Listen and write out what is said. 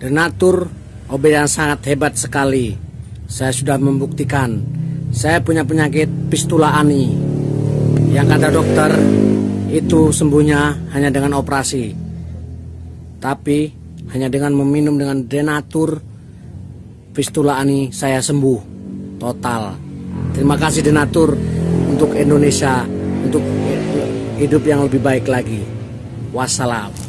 Denatur obat yang sangat hebat sekali. Saya sudah membuktikan. Saya punya penyakit fistula ani, yang kata dokter itu sembuhnya hanya dengan operasi. Tapi hanya dengan meminum dengan Denatur, fistula ani saya sembuh total. Terima kasih Denatur untuk Indonesia, untuk hidup yang lebih baik lagi. Wassalam.